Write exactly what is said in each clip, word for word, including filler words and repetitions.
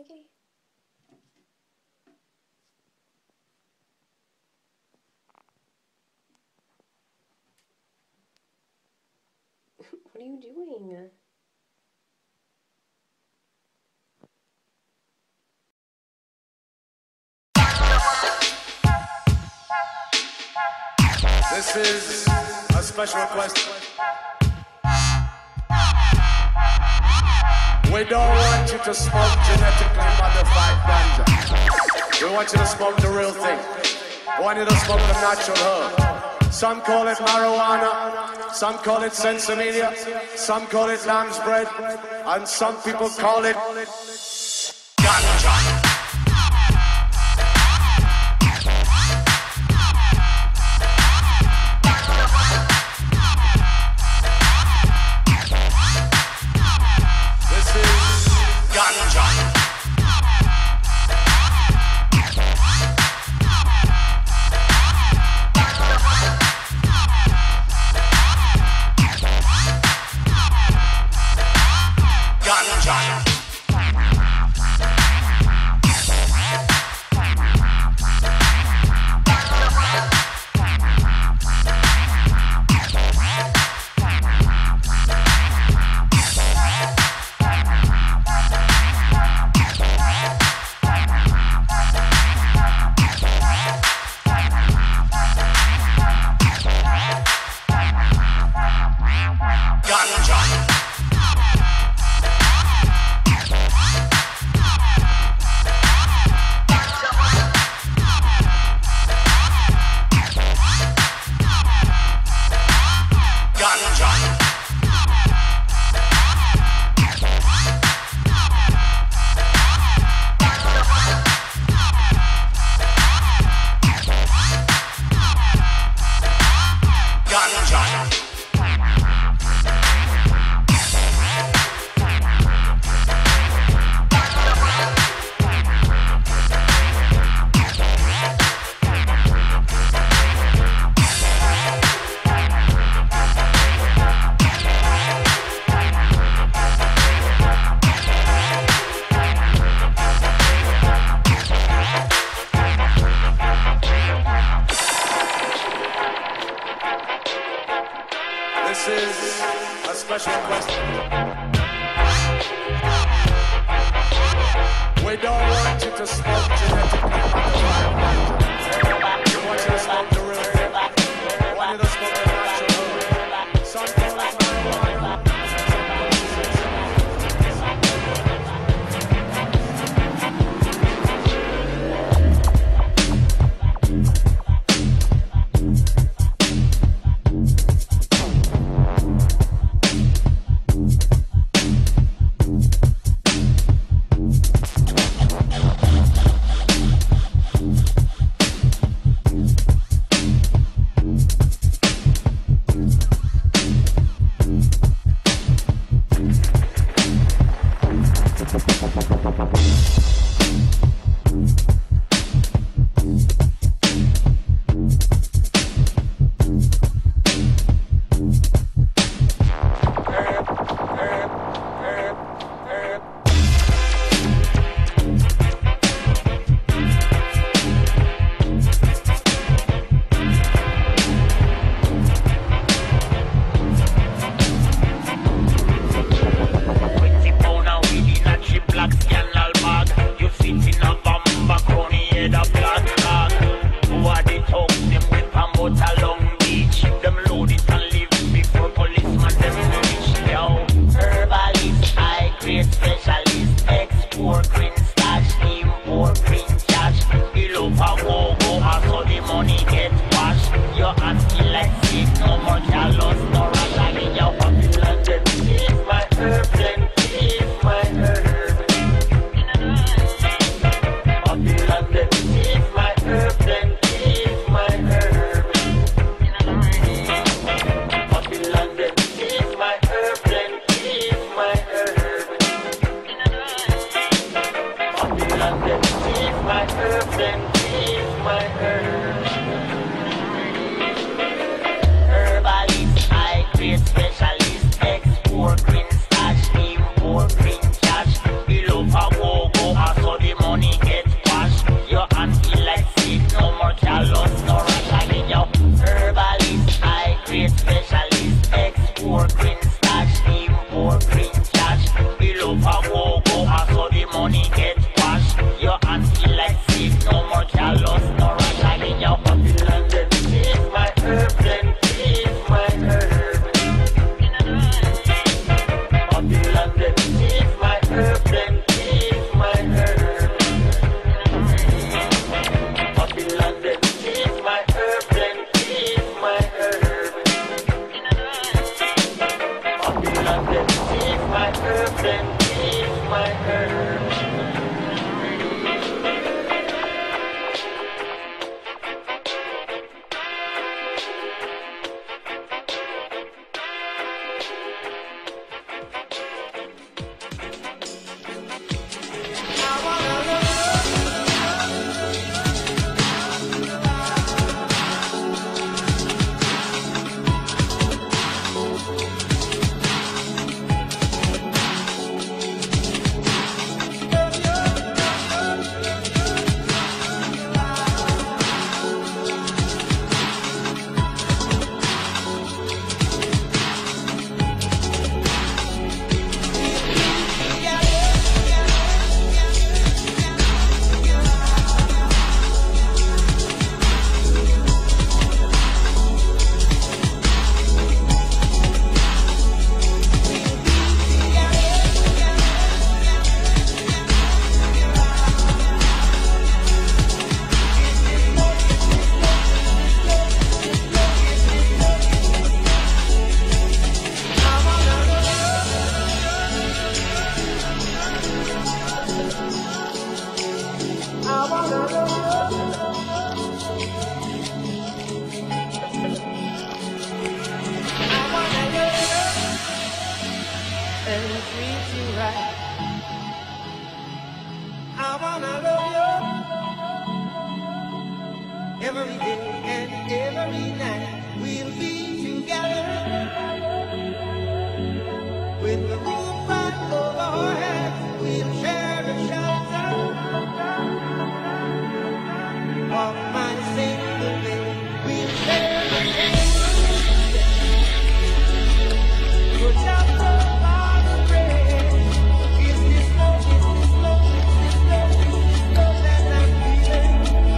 Okay. What are you doing? This is a special request. We don't want you to smoke genetically modified ganja. We want you to smoke the real thing. We want you to smoke the natural herb. Some call it marijuana, some call it sensimedia, some call it lamb's bread, and some people call it ganja. Export green stash, import green cash. Below a go go every day and every night we'll be together. With the roof right over our heads, we'll share the shelter of my single bed. We'll share the shelter. Put up the bottom bread. Is this love, is this love, is this love, is this love that I'm feeling?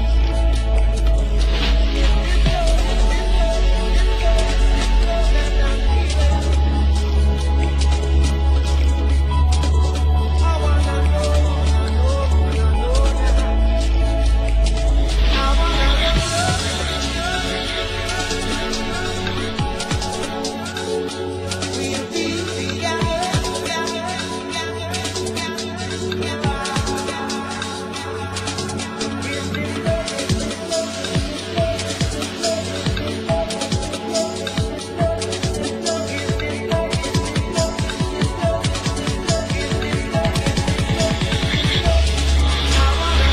Is this love, is this love, is this love, is this love that I'm feeling? I wanna know, I know, I know now. I wanna know. We'll be together, together, together, together, together. Is this love, is this love, is this love, is this love, is this love, is this love, is this love, is this love, is this love, is this love, is this love, is this love, is this love, is this love. I wanna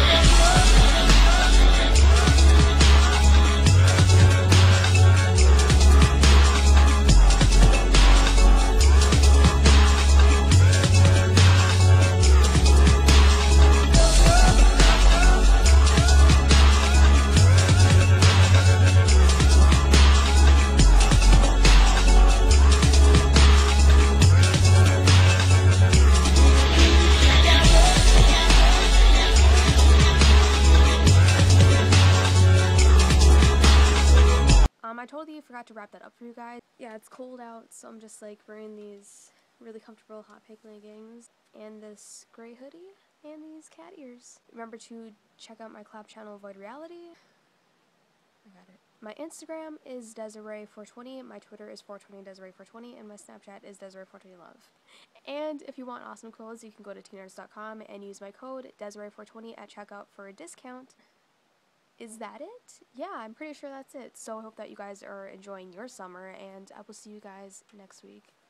Um, I totally forgot to wrap that up for you guys. Yeah, it's cold out, so I'm just like wearing these really comfortable hot pink leggings and this gray hoodie and these cat ears. Remember to check out my collab channel, Void Reality. I got it. My Instagram is Desiree four twenty, my Twitter is four twenty Desiree four twenty, and my Snapchat is Desiree four twenty Love. And if you want awesome clothes, you can go to teen arts dot com and use my code Desiree four twenty at checkout for a discount. Is that it? Yeah, I'm pretty sure that's it. So I hope that you guys are enjoying your summer, and I will see you guys next week.